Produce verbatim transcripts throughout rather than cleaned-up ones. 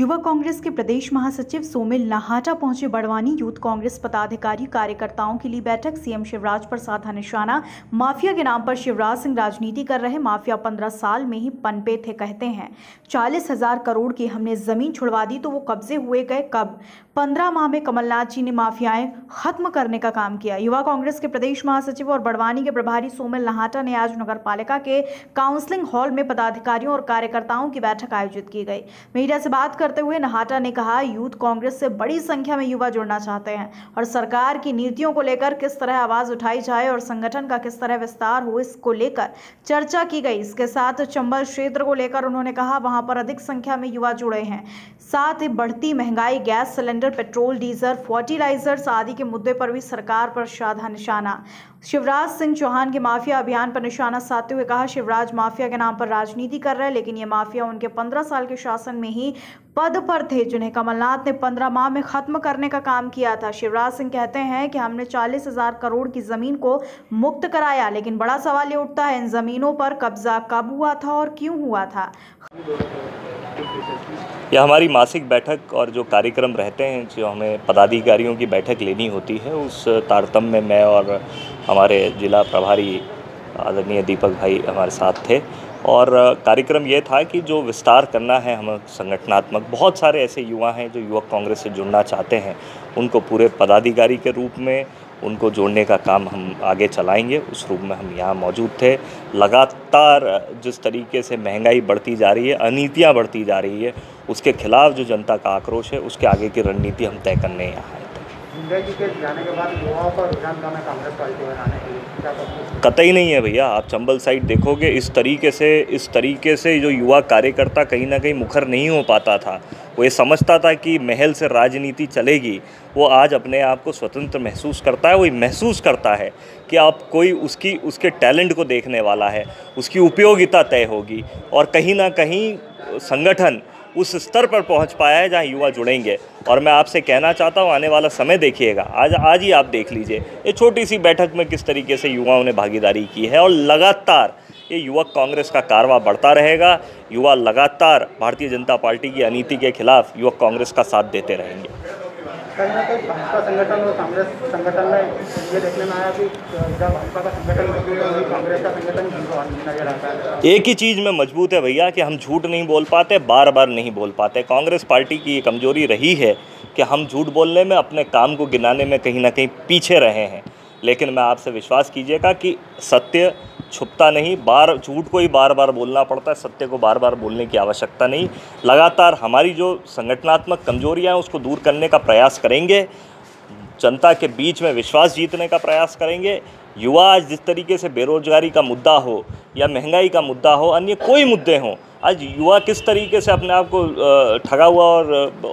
युवा कांग्रेस के प्रदेश महासचिव सोमिल नाहाटा पहुंचे बड़वानी। यूथ कांग्रेस पदाधिकारी कार्यकर्ताओं की ली बैठक। सीएम शिवराज पर साधा निशाना। माफिया के नाम पर शिवराज सिंह राजनीति कर रहे। माफिया पंद्रह साल में ही पनपे थे, कहते हैं चालीस हजार करोड़ की हमने जमीन छुड़वा दी तो वो कब्जे हुए गए कब? पंद्रह माह में कमलनाथ जी ने माफियाएं खत्म करने का काम किया। युवा कांग्रेस के प्रदेश महासचिव और बड़वानी के प्रभारी सोमिल नाहाटा ने आज नगर पालिका के काउंसलिंग हॉल में पदाधिकारियों और कार्यकर्ताओं की बैठक आयोजित की गई। मीडिया से बात करते हुए नाहाटा ने कहा, यूथ कांग्रेस से बड़ी संख्या में युवा जुड़ना चाहते हैं और सरकार की नीतियों को लेकर किस तरह आवाज उठाई जाए और संगठन का किस तरह विस्तार हो, इसको लेकर चर्चा की गई। इसके साथ चंबल क्षेत्र को लेकर उन्होंने कहा, वहां पर अधिक संख्या में युवा जुड़े हैं। साथ ही बढ़ती महंगाई, gas cylinder, petrol, diesel, fertilizers आदि के मुद्दे पर भी सरकार पर साधा निशाना। शिवराज सिंह चौहान के माफिया अभियान पर निशाना साधते हुए कहा, शिवराज माफिया के नाम पर राजनीति कर रहे हैं, लेकिन ये माफिया उनके पंद्रह साल के शासन में ही पद पर थे, जिन्हें कमलनाथ ने पंद्रह माह में खत्म करने का काम किया था। शिवराज सिंह कहते हैं कि हमने चालीस हजार करोड़ की जमीन को मुक्त कराया, लेकिन बड़ा सवाल ये उठता है, इन जमीनों पर कब्जा कब हुआ था और क्यों हुआ था? यह हमारी मासिक बैठक और जो कार्यक्रम रहते हैं, जो हमें पदाधिकारियों की बैठक लेनी होती है, उस तारतम्य में मैं और हमारे जिला प्रभारी आदरणीय दीपक भाई हमारे साथ थे। और कार्यक्रम ये था कि जो विस्तार करना है हम संगठनात्मक, बहुत सारे ऐसे युवा हैं जो युवक कांग्रेस से जुड़ना चाहते हैं, उनको पूरे पदाधिकारी के रूप में उनको जोड़ने का काम हम आगे चलाएंगे। उस रूप में हम यहाँ मौजूद थे। लगातार जिस तरीके से महंगाई बढ़ती जा रही है, अनीतियाँ बढ़ती जा रही है, उसके खिलाफ जो जनता का आक्रोश है, उसके आगे की रणनीति हम तय करने यहाँ आए थे। जी के जाने के बाद युवाओं का रुझान कम है कांग्रेस पार्टी बनाने के लिए, क्या करें? कतई नहीं है भैया। आप चंबल साइड देखोगे, इस तरीके से इस तरीके से जो युवा कार्यकर्ता कहीं ना कहीं मुखर नहीं हो पाता था, वो ये समझता था कि महल से राजनीति चलेगी, वो आज अपने आप को स्वतंत्र महसूस करता है। वो महसूस करता है कि आप कोई उसकी उसके टैलेंट को देखने वाला है, उसकी उपयोगिता तय होगी। और कहीं ना कहीं संगठन उस स्तर पर पहुंच पाया है जहां युवा जुड़ेंगे। और मैं आपसे कहना चाहता हूं, आने वाला समय देखिएगा, आज आज ही आप देख लीजिए ये छोटी सी बैठक में किस तरीके से युवाओं ने भागीदारी की है। और लगातार ये युवक कांग्रेस का कारवां बढ़ता रहेगा। युवा लगातार भारतीय जनता पार्टी की अनीति के खिलाफ युवक कांग्रेस का साथ देते रहेंगे। कहीं ना कहीं भाजपा संगठन और कांग्रेस संगठन में ये देखने में आया कि जब भाजपा का संगठन मजबूत है, कांग्रेस का संगठन नजर आता है। एक ही चीज़ में मजबूत है भैया कि हम झूठ नहीं बोल पाते, बार बार नहीं बोल पाते। कांग्रेस पार्टी की ये कमजोरी रही है कि हम झूठ बोलने में, अपने काम को गिनाने में कहीं ना कहीं पीछे रहे हैं। लेकिन मैं आपसे विश्वास कीजिएगा कि सत्य छुपता नहीं, बार झूठ को ही बार बार बोलना पड़ता है, सत्य को बार बार बोलने की आवश्यकता नहीं। लगातार हमारी जो संगठनात्मक कमजोरियां हैं उसको दूर करने का प्रयास करेंगे, जनता के बीच में विश्वास जीतने का प्रयास करेंगे। युवा आज जिस तरीके से बेरोजगारी का मुद्दा हो या महंगाई का मुद्दा हो, अन्य कोई मुद्दे हों, आज युवा किस तरीके से अपने आप को ठगा हुआ और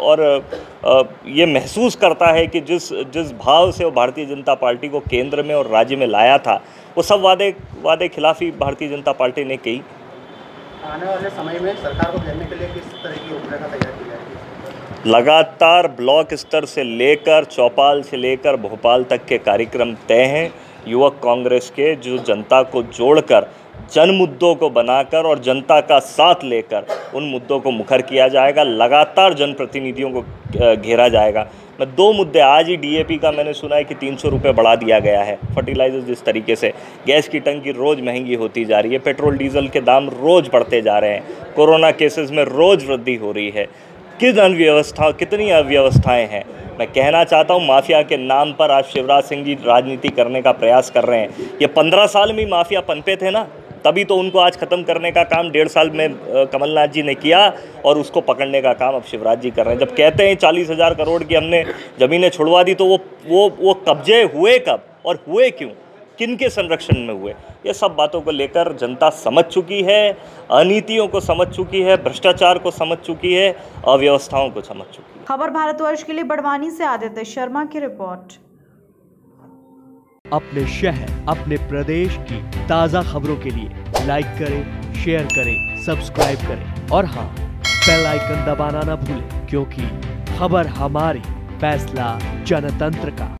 और ये महसूस करता है कि जिस जिस भाव से वो भारतीय जनता पार्टी को केंद्र में और राज्य में लाया था, वो सब वादे वादे खिलाफी भारतीय जनता पार्टी ने की। आने वाले समय में सरकार को घेरने के लिए किस तरह की रूपरेखा तैयार की जाएगी? लगातार ब्लॉक स्तर से लेकर चौपाल से लेकर भोपाल तक के कार्यक्रम तय हैं। युवक कांग्रेस के जो जनता को जोड़कर, जन मुद्दों को बनाकर और जनता का साथ लेकर उन मुद्दों को मुखर किया जाएगा। लगातार जनप्रतिनिधियों को घेरा जाएगा। मैं दो मुद्दे, आज ही डीएपी का मैंने सुना है कि तीन सौ रुपये बढ़ा दिया गया है। फर्टिलाइजर जिस तरीके से, गैस की टंकी रोज़ महंगी होती जा रही है, पेट्रोल डीजल के दाम रोज़ बढ़ते जा रहे हैं, कोरोना केसेस में रोज़ वृद्धि हो रही है। किस अव्यवस्था कितनी अव्यवस्थाएँ हैं। मैं कहना चाहता हूँ, माफिया के नाम पर आज शिवराज सिंह जी राजनीति करने का प्रयास कर रहे हैं। ये पंद्रह साल में माफिया पनपे थे ना, तभी तो उनको आज ख़त्म करने का काम डेढ़ साल में कमलनाथ जी ने किया और उसको पकड़ने का काम अब शिवराज जी कर रहे हैं। जब कहते हैं चालीस हज़ार करोड़ की हमने ज़मीनें छुड़वा दी, तो वो वो वो कब्जे हुए कब और हुए क्यों, किन के संरक्षण में हुए? ये सब बातों को लेकर जनता समझ चुकी है, अनीतियों को समझ चुकी है, भ्रष्टाचार को समझ चुकी है, अव्यवस्थाओं को समझ चुकी है। खबर भारतवर्ष के लिए बड़वानी से आदित्य शर्मा की रिपोर्ट। अपने शहर, अपने प्रदेश की ताज़ा खबरों के लिए लाइक करें, शेयर करें, सब्सक्राइब करें और हाँ, बेल आइकन दबाना ना भूलें, क्योंकि खबर हमारी, फैसला जनतंत्र का।